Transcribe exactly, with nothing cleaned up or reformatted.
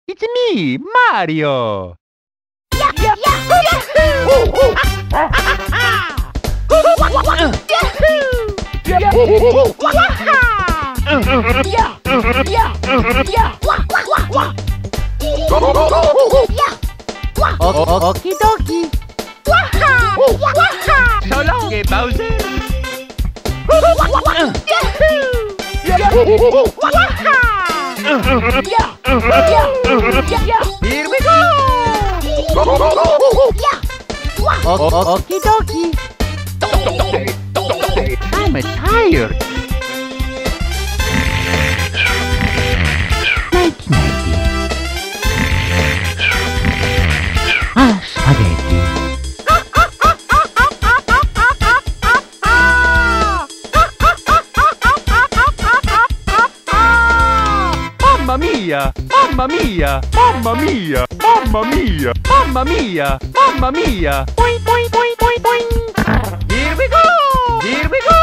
It's me, Mario! Yeah, yeah, yeah. Yahoo! Yeah, yeah, yeah. Okie dokie! So long, eh, Bowser! Here we go! Okie dokie! I'm tired! Nighty nighty! Ah, spaghetti! Mamma mia! Mamma mia! Mamma mia! Mamma mia! Mamma mia! Mamma mia! Boing, boing, boing, boing, boing! Here we go! Here we go!